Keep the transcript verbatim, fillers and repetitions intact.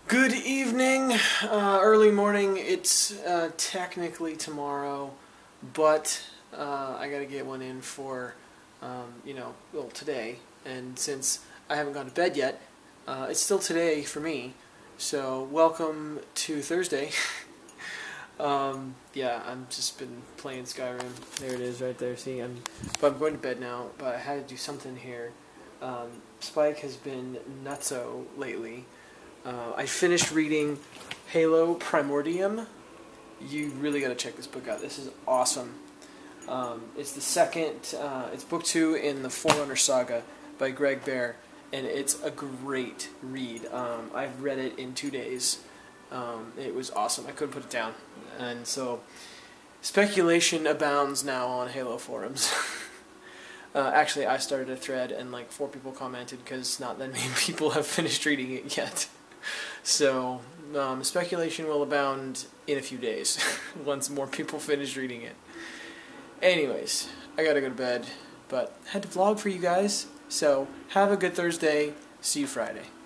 Good evening, uh, early morning. It's uh, technically tomorrow, but uh, I gotta get one in for, um, you know, well, today. And since I haven't gone to bed yet, uh, it's still today for me. So welcome to Thursday. um, yeah, I've just been playing Skyrim. There it is, right there. See, I'm, but I'm going to bed now. But I had to do something here. Um, Spike has been nutso lately. Uh, I finished reading Halo Primordium. You really got to check this book out. This is awesome. Um, it's the second, uh, it's book two in the Forerunner Saga by Greg Bear, and it's a great read. Um, I've read it in two days. Um, it was awesome. I couldn't put it down. And so, speculation abounds now on Halo forums. Uh, actually, I started a thread, and like four people commented because not that many people have finished reading it yet. So, um, speculation will abound in a few days, once more people finish reading it. Anyways, I gotta go to bed, but I had to vlog for you guys, so have a good Thursday, see you Friday.